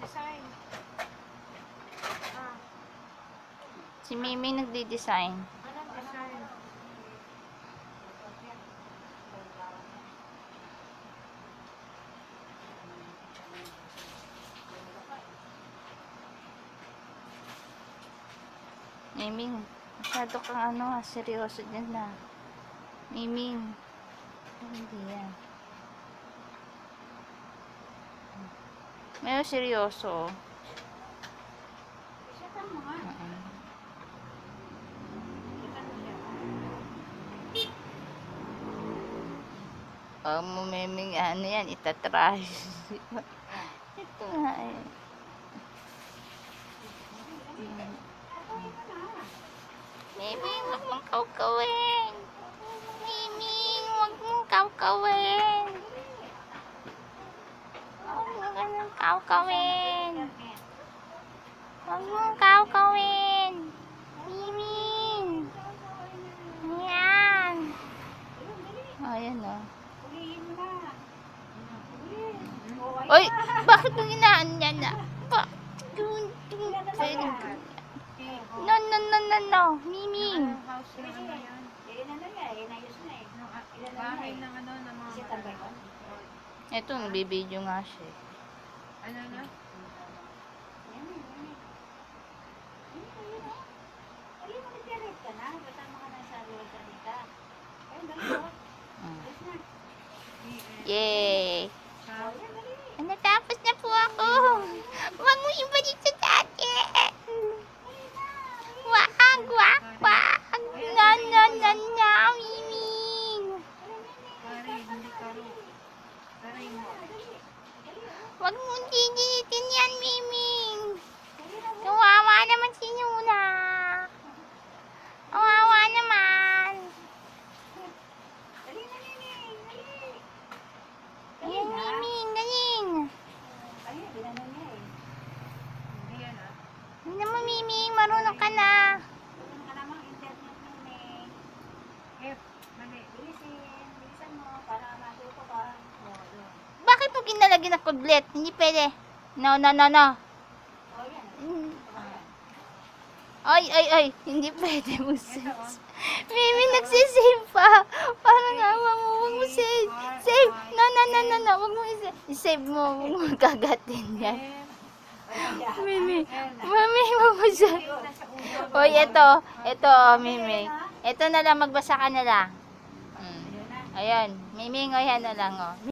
Design. Ah, Si Mimi nagdi-design. anong design? Miming, masyado kang seryoso dyan na. Miming. Hindi yan. May seryoso. Isa mo nga. Mo Miming, yan, itatry. Ito nga eh. Miming, wag mong kawkawin. Miming, wag mong kawkawin. Wag mo ganun kawkawin. Wag mong kawkawin. Miming. Ayan. Ayan o. Ulihin mo na. Uy, bakit mo ginaan yan na? No. Miming. Anong house na ano yan? Bahay ng ano, ng mga malalaki. Ito, nagbibideo nga siya. Ano na? Yay! Sa Natapos na po ako. Wag mo ibalik sa dati. Wag. No, Miming. Kari, hindi karo. Kari mo. Wag mo gigilitin yan, Miming. Kawawa naman si Nuna. Kawawa naman. Ayan, Miming, galing. Hindi yan ah. Hindi naman, Miming, marunong ka na. F, mali. Bakit mo ginalagyan ng kudlet? Hindi pwede. No. Ay, hindi pwede mo save. Mimi, nagsisave pa. Parang awa mo, huwag mo save. Save. No, huwag mo i-save mo. Huwag mo kagatin yan. Mimi, huwag mo save. Hoy, ito, Mimi. Ito na lang, magbasa ka na lang. Ayan, Mimi, ayan na lang, oh.